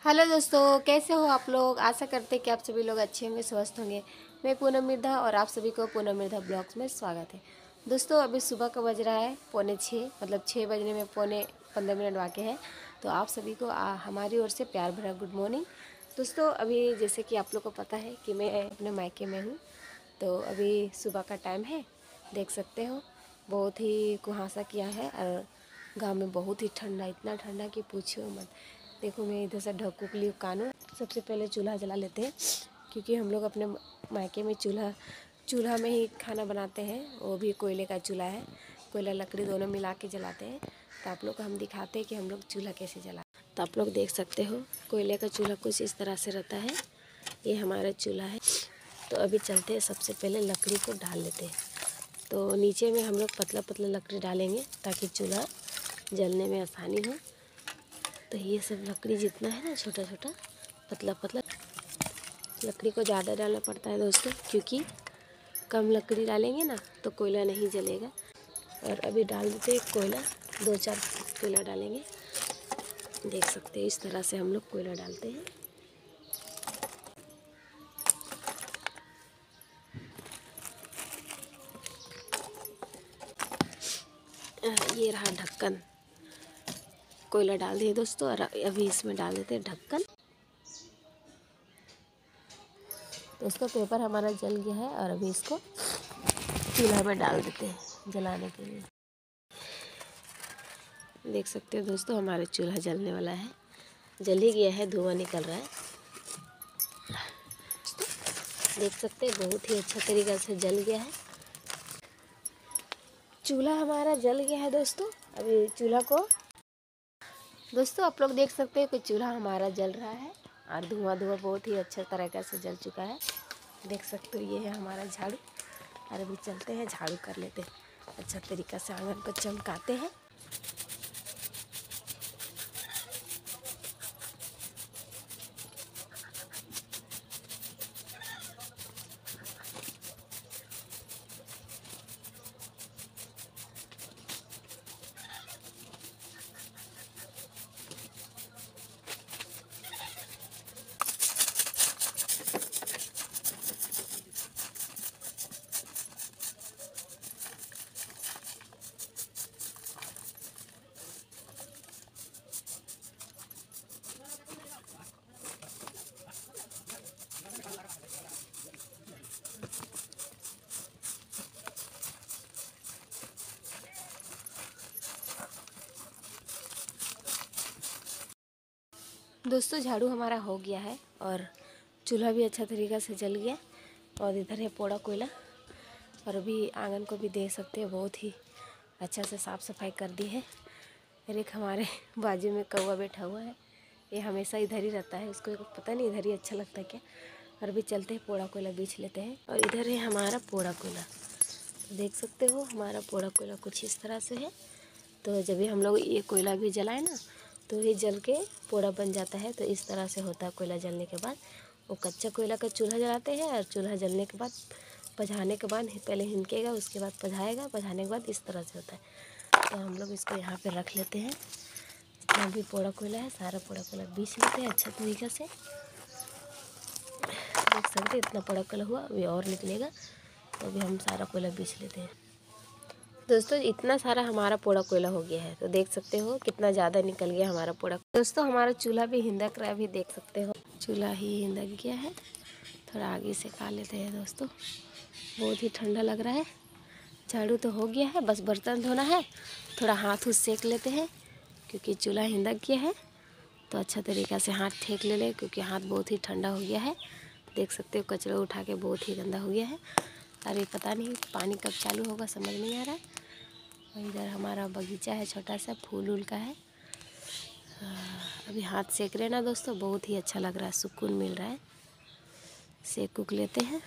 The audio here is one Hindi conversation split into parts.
हेलो दोस्तों, कैसे हो आप लोग। आशा करते हैं कि आप सभी लोग अच्छे होंगे, स्वस्थ होंगे। मैं पूनम मिर्धा और आप सभी को पूनम मिर्धा ब्लॉग्स में स्वागत है। दोस्तों अभी सुबह का बज रहा है 5:45, मतलब 6 बजने में पौने 15 मिनट बाकी है। तो आप सभी को हमारी ओर से प्यार भरा गुड मॉर्निंग। दोस्तों अभी जैसे कि आप लोग को पता है कि मैं अपने मायके में हूँ, तो अभी सुबह का टाइम है। देख सकते हो बहुत ही कुहासा किया है और गाँव में बहुत ही ठंडा, इतना ठंडा कि पूछो मत। देखो मैं इधर से ढक के लिए कानून सबसे पहले चूल्हा जला लेते हैं, क्योंकि हम लोग अपने मायके में चूल्हा में ही खाना बनाते हैं। वो भी कोयले का चूल्हा है, कोयला लकड़ी दोनों मिला के जलाते हैं। तो आप लोग को हम दिखाते हैं कि हम लोग चूल्हा कैसे जलाते हैं। तो आप लोग देख सकते हो कोयले का चूल्हा कुछ इस तरह से रहता है। ये हमारा चूल्हा है। तो अभी चलते हैं, सबसे पहले लकड़ी को डाल लेते हैं। तो नीचे में हम लोग पतला पतला लकड़ी डालेंगे ताकि चूल्हा जलने में आसानी हो। तो ये सब लकड़ी जितना है ना, छोटा छोटा पतला पतला लकड़ी को ज़्यादा डालना पड़ता है दोस्तों, क्योंकि कम लकड़ी डालेंगे ना तो कोयला नहीं जलेगा। और अभी डाल देते हैं कोयला, 2-4 कोयला डालेंगे। देख सकते हैं इस तरह से हम लोग कोयला डालते हैं। ये रहा ढक्कन, कोयला डाल दिए दोस्तों। और अभी इसमें डाल देते हैं ढक्कन। दोस्तों पेपर हमारा जल गया है और अभी इसको चूल्हा में डाल देते हैं जलाने के लिए। देख सकते हो दोस्तों हमारा चूल्हा जलने वाला है, जल ही गया है, धुआं निकल रहा है। देख सकते हैं बहुत ही अच्छा तरीक़ा से जल गया है। चूल्हा हमारा जल गया है दोस्तों। अभी चूल्हा को दोस्तों आप लोग देख सकते हैं कि चूल्हा हमारा जल रहा है और धुआं बहुत ही अच्छा तरीक़ा से जल चुका है। देख सकते हो ये है हमारा झाड़ू। और अभी चलते हैं झाड़ू कर लेते हैं, अच्छा तरीक़ा से आंगन को चमकाते हैं। दोस्तों झाड़ू हमारा हो गया है और चूल्हा भी अच्छा तरीक़ा से जल गया। और इधर है पोड़ा कोयला। और अभी आंगन को भी देख सकते हैं बहुत ही अच्छा से साफ़ सफाई कर दी है। और एक हमारे बाजू में कौवा बैठा हुआ है, ये हमेशा इधर ही रहता है, उसको पता नहीं इधर ही अच्छा लगता है क्या। और अभी चलते हैं पोड़ा कोयला बीछ लेते हैं। और इधर है हमारा पोड़ा कोयला, देख सकते हो हमारा पोड़ा कोयला कुछ इस तरह से है। तो जब भी हम लोग ये कोयला भी जलाए ना तो ये जल के पोड़ा बन जाता है। तो इस तरह से होता है कोयला जलने के बाद। वो कच्चा कोयला का चूल्हा जलाते हैं और चूल्हा जलने के बाद पझाने के बाद पहले हिनकेगा, उसके बाद पझाएगा, पझाने के बाद इस तरह से होता है। तो हम लोग इसको यहाँ पे रख लेते हैं। जितना भी पोड़ा कोयला है सारा पोड़ा कोयला बीछ लेते हैं अच्छा तरीक़ा से। देख सकते हैं इतना पोड़ा कोयला हुआ, अभी और निकलेगा। तो अभी हम सारा कोयला बीछ लेते हैं। दोस्तों इतना सारा हमारा पोड़ा कोयला हो गया है, तो देख सकते हो कितना ज़्यादा निकल गया हमारा पोड़ा। दोस्तों हमारा चूल्हा भी हिंदक रहा है, अभी देख सकते हो चूल्हा ही हिंदक गया है। थोड़ा आगे से खा लेते हैं दोस्तों, बहुत ही ठंडा लग रहा है। झाड़ू तो हो गया है, बस बर्तन धोना है। थोड़ा हाथ सेक लेते हैं क्योंकि चूल्हा हिंदक गया है। तो अच्छा तरीक़ा से हाथ ठेक ले क्योंकि हाथ बहुत ही ठंडा हो गया है। देख सकते हो कचरा उठा के बहुत ही गंदा हो गया है। अरे पता नहीं पानी कब चालू होगा, समझ नहीं आ रहा है। और इधर हमारा बगीचा है, छोटा सा फूल वूल का है। अभी हाथ सेक रहे ना दोस्तों, बहुत ही अच्छा लग रहा है, सुकून मिल रहा है। सेक उक लेते हैं।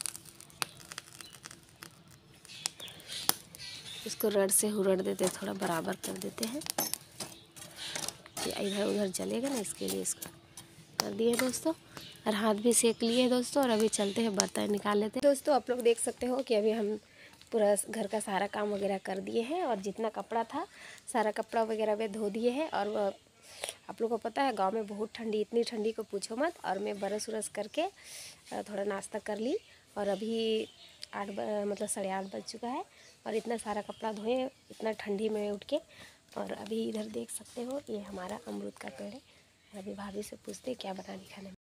इसको रड से हुरड़ देते हैं, थोड़ा बराबर कर देते हैं कि इधर उधर जलेगा ना, इसके लिए इसको कर दिए दोस्तों। और हाथ भी सेक लिए दोस्तों। और अभी चलते हैं बर्तन निकाल लेते हैं। दोस्तों आप लोग देख सकते हो कि अभी हम पूरा घर का सारा काम वगैरह कर दिए हैं। और जितना कपड़ा था सारा कपड़ा वगैरह भी धो दिए हैं। और आप लोगों को पता है गांव में बहुत ठंडी, इतनी ठंडी को पूछो मत। और मैं बरस उरस करके थोड़ा नाश्ता कर ली और अभी 8 मतलब 8:30 बज चुका है और इतना सारा कपड़ा धोए इतना ठंडी में उठ के। और अभी इधर देख सकते हो ये हमारा अमरूद का पेड़ है। अभी भाभी से पूछते क्या बना दी खाने में।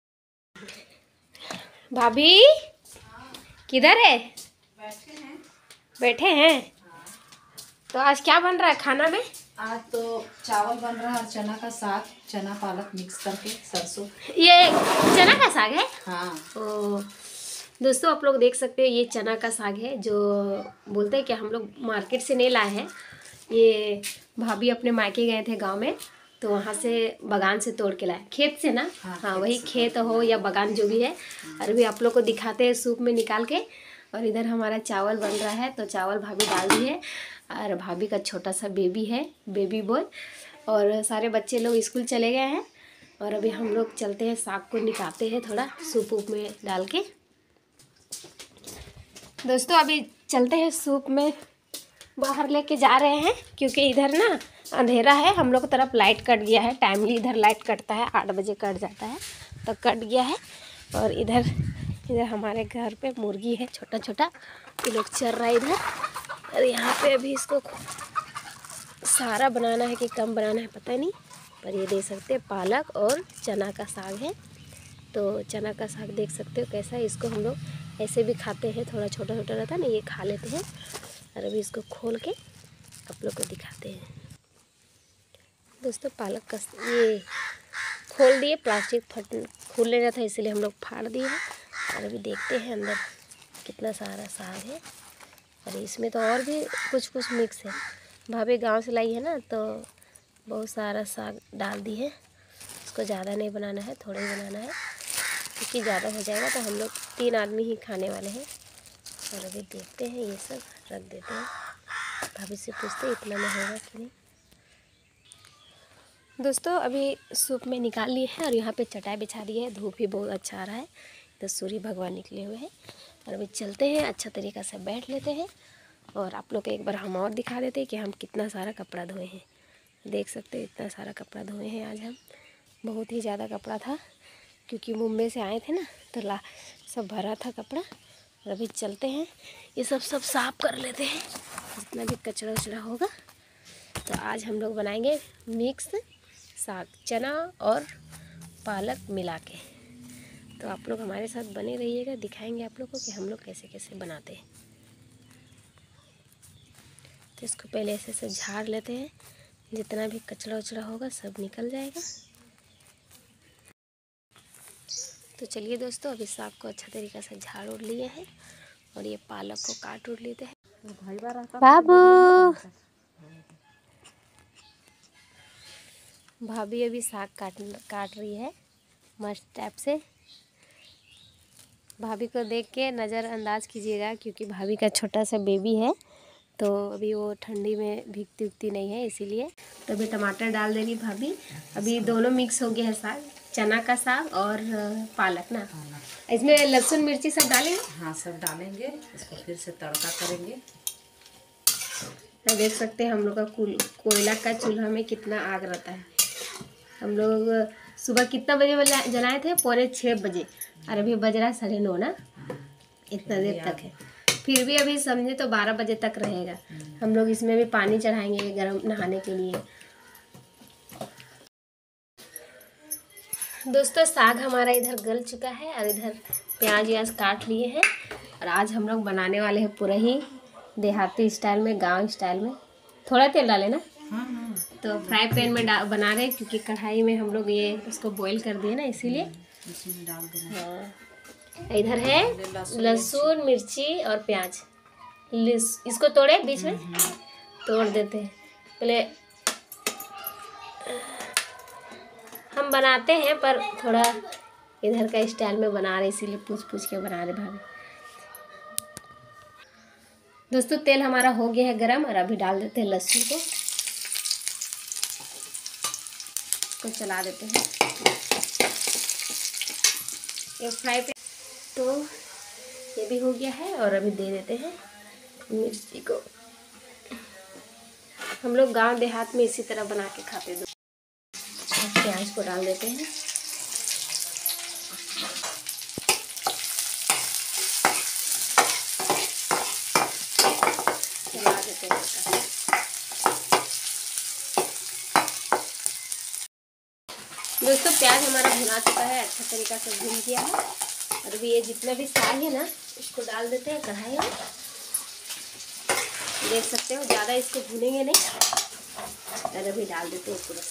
भाभी किधर है? बैठे हैं। तो आज क्या बन रहा है खाना में? आज तो चावल बन रहा है, चना का साग, चना पालक मिक्स करके सरसों। ये चना का साग है? हाँ। तो दोस्तों आप लोग देख सकते हो ये चना का साग है, जो बोलते हैं कि हम लोग मार्केट से नहीं लाए हैं। ये भाभी अपने मायके गए थे गांव में, तो वहाँ से बागान से तोड़ के लाए, खेत से ना। हाँ वही खेत हो या बागान जो भी है। और अभी आप लोग को दिखाते हैं सूप में निकाल के। और इधर हमारा चावल बन रहा है, तो चावल भाभी डाल दी है। और भाभी का छोटा सा बेबी है, बेबी बॉय। और सारे बच्चे लोग स्कूल चले गए हैं। और अभी हम लोग चलते हैं साग को निकालते हैं थोड़ा सूप उप में डाल के। दोस्तों अभी चलते हैं सूप में, बाहर लेके जा रहे हैं क्योंकि इधर ना अंधेरा है। हम लोग तरफ लाइट कट गया है, टाइमली इधर लाइट कटता है, 8 बजे कट जाता है, तो कट गया है। और इधर हमारे घर पे मुर्गी है छोटा छोटा, ये लोग चल रहा है इधर। और यहाँ पे अभी इसको सारा बनाना है कि कम बनाना है पता नहीं, पर ये देख सकते हैं पालक और चना का साग है। तो चना का साग देख सकते हो कैसा है। इसको हम लोग ऐसे भी खाते हैं, थोड़ा छोटा छोटा रहता है ना, ये खा लेते हैं। और अभी इसको खोल के आप लोग को दिखाते हैं। दोस्तों पालक का ये खोल दिए, प्लास्टिक खुल लेना था इसलिए हम लोग फाड़ दिए हैं। और अभी देखते हैं अंदर कितना सारा साग है। और इसमें तो और भी कुछ कुछ मिक्स है। भाभी गांव से लाई है ना, तो बहुत सारा साग डाल दी है। इसको ज़्यादा नहीं बनाना है, थोड़ा ही बनाना है, क्योंकि ज़्यादा हो जाएगा तो हम लोग 3 आदमी ही खाने वाले हैं। और अभी देखते हैं, ये सब रख देते हैं। भाभी से पूछते इतना में होगा कि नहीं। दोस्तों अभी सूप में निकाल लिए हैं और यहाँ पे चटाई बिछा दी है। धूप भी बहुत अच्छा आ रहा है, तो सूर्य भगवान निकले हुए हैं। और अभी चलते हैं, अच्छा तरीक़ा से बैठ लेते हैं। और आप लोग को एक बार हम और दिखा देते हैं कि हम कितना सारा कपड़ा धोए हैं। देख सकते हैं इतना सारा कपड़ा धोए हैं आज हम। बहुत ही ज़्यादा कपड़ा था क्योंकि मुंबई से आए थे ना, तो सब भरा था कपड़ा। और अभी चलते हैं, ये सब साफ कर लेते हैं जितना भी कचरा उचरा होगा। तो आज हम लोग बनाएंगे मिक्स साग, चना और पालक मिला के। तो आप लोग हमारे साथ बने रहिएगा, दिखाएंगे आप लोग को कि हम लोग कैसे कैसे बनाते हैं। तो इसको पहले ऐसे झाड़ लेते हैं, जितना भी कचरा उचरा होगा सब निकल जाएगा। तो चलिए दोस्तों अभी साग को अच्छा तरीक़ा से झाड़ उड़ लिए हैं और ये पालक को काट उड़ लेते हैं। बाबू भाभी अभी साग काट रही है मस्त टाइप से। भाभी को देख के नज़रअंदाज कीजिएगा क्योंकि भाभी का छोटा सा बेबी है, तो अभी वो ठंडी में भीगती उगती नहीं है इसीलिए। तो अभी टमाटर डाल देगी भाभी। अभी दोनों मिक्स हो गया है साग, चना का साग और पालक ना। इसमें लहसुन मिर्ची सब डालेंगे? हाँ सब डालेंगे, इसको फिर से तड़का करेंगे। तो देख सकते हैं हम लोग का कोयला का चूल्हा में कितना आग रहता है। हम लोग सुबह कितना बजे जलाए थे? 5:45 बजे। और अभी बज रहा है 9:30 ना, इतना देर तक है। फिर भी अभी समझे तो 12 बजे तक रहेगा। हम लोग इसमें भी पानी चढ़ाएंगे गर्म नहाने के लिए। दोस्तों साग हमारा इधर गल चुका है और इधर प्याज व्याज काट लिए हैं। और आज हम लोग बनाने वाले हैं पूरा ही देहाती स्टाइल में, गांव स्टाइल में। थोड़ा तेल डाले ना। हाँ। तो फ्राई पैन में बना रहे हैं क्योंकि कढ़ाई में हम लोग ये उसको बॉईल कर दिए ना, इसीलिए इसमें डाल देना। हाँ इधर है लहसुन मिर्ची और प्याज। इसको तोड़े बीच में तोड़ देते हैं। पहले हम बनाते हैं पर थोड़ा इधर का स्टाइल में बना रहे, इसीलिए पूछ के बना रहे भाभी। दोस्तों तेल हमारा हो गया है गरम और अभी डाल देते हैं लहसुन को। इसको चला देते हैं ये फ्राई पे। तो ये भी हो गया है और अभी दे देते हैं मिर्ची को। हम लोग गांव देहात में इसी तरह बना के खाते हैं। प्याज को डाल देते हैं। चला देते हैं हल्का। दोस्तों प्याज हमारा भुना चुका है, अच्छा तरीका से भून किया है। और अभी ये जितना भी साग है ना इसको डाल देते हैं कढ़ाई में। देख सकते हो ज़्यादा इसको भूनेंगे नहीं, और अभी डाल देते हैं पूरा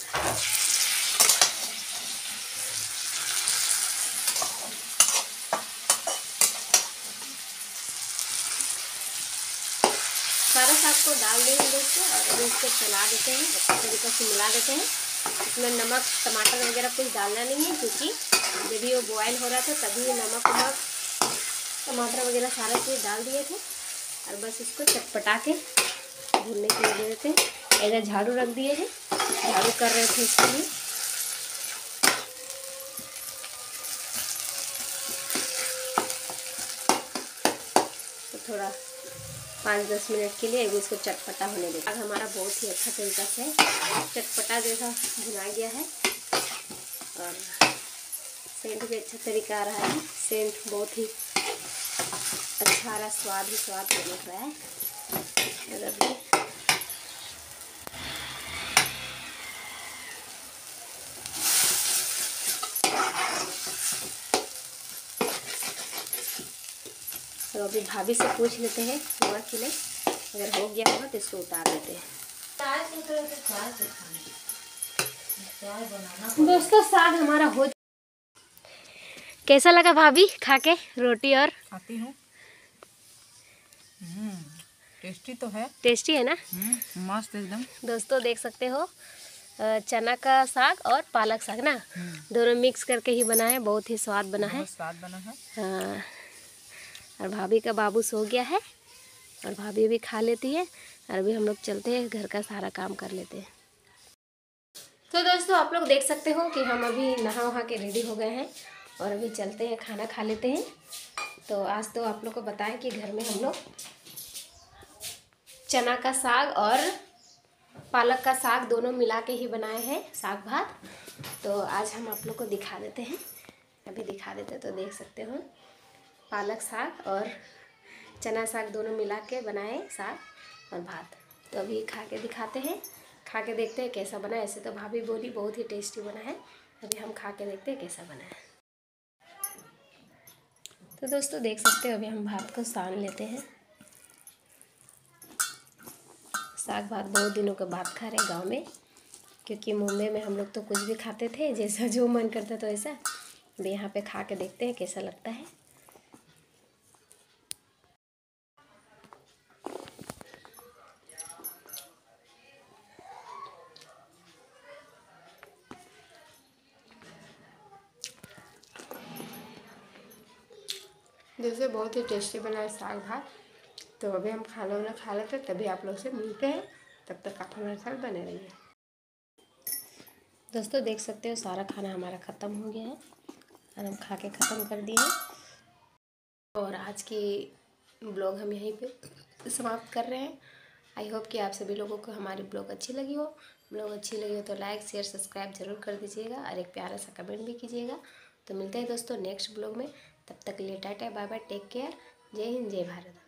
सारा साग को डाल देंगे दोस्तों। और अभी इसको चला देते हैं, अच्छे तरीके से मिला देते हैं। इसमें नमक टमाटर वगैरह कुछ डालना नहीं है, क्योंकि जब भी वो बॉयल हो रहा था तभी नमक टमाटर वगैरह सारा चीज़ डाल दिए थे। और बस इसको चटपटा के भूनने के लिए दे देते हैं। इधर झाड़ू रख दिए हैं, झाड़ू कर रहे थे इसके लिए। तो थोड़ा 5-10 मिनट के लिए इसको चटपटा होने देते हैं। हमारा बहुत ही अच्छा तरीका से चटपटा जैसा भुना गया है, और सेंट भी अच्छा तरीका आ रहा है। सेंट बहुत ही अच्छा आ रहा, स्वाद ही स्वाद बन रहा है। और अभी तो अभी भाभी से पूछ लेते हैं नमक के लिए, अगर हो गया होगा तो इसको उतार देते हैं। दोस्तों साग हमारा हो। कैसा लगा भाभी खा के रोटी? और खाती हूँ। टेस्टी तो है। टेस्टी है ना? मस्त एकदम। दोस्तों देख सकते हो चना का साग और पालक साग ना दोनों मिक्स करके ही बना है, बहुत ही स्वाद बना है। स्वाद बना है। हाँ, और भाभी का बाबू सो गया है और भाभी भी खा लेती है। और अभी हम लोग चलते हैं, घर का सारा काम कर लेते हैं। तो दोस्तों आप लोग देख सकते हो कि हम अभी नहा वहा के रेडी हो गए हैं और अभी चलते हैं, खाना खा लेते हैं। तो आज तो आप लोग को बताएं कि घर में हम लोग चना का साग और पालक का साग दोनों मिला के ही बनाए हैं साग भात। तो आज हम आप लोग को दिखा देते हैं, अभी दिखा देते हैं। तो देख सकते हो पालक साग और चना साग दोनों मिला के बनाए साग और भात। तो अभी खा के दिखाते हैं, खा के देखते हैं कैसा बना है। ऐसे तो भाभी बोली बहुत ही टेस्टी बना है, अभी हम खा के देखते हैं कैसा बना है। तो दोस्तों देख सकते हो अभी हम भात को सान लेते हैं। साग भात बहुत दिनों के बाद खा रहे गांव में, क्योंकि मुंबई में हम लोग तो कुछ भी खाते थे, जैसा जो मन करता तो ऐसा। अभी यहाँ पे खा के देखते हैं कैसा लगता है। जैसे बहुत ही टेस्टी बना है साग भात। तो अभी हम खाना वाना खा लेते हैं, तभी आप लोग से मिलते हैं। तब तक आप हमारे साथ बने रहिए। दोस्तों देख सकते हो सारा खाना हमारा ख़त्म हो गया है और हम खा के ख़त्म कर दिए हैं। और आज की ब्लॉग हम यहीं पे समाप्त कर रहे हैं। आई होप कि आप सभी लोगों को हमारी ब्लॉग अच्छी लगी हो। ब्लॉग अच्छी लगी हो तो लाइक शेयर सब्सक्राइब जरूर कर दीजिएगा और एक प्यारा सा कमेंट भी कीजिएगा। तो मिलते हैं दोस्तों नेक्स्ट ब्लॉग में, तब तक के लिए tata bye bye, take care, जय हिंद जय भारत।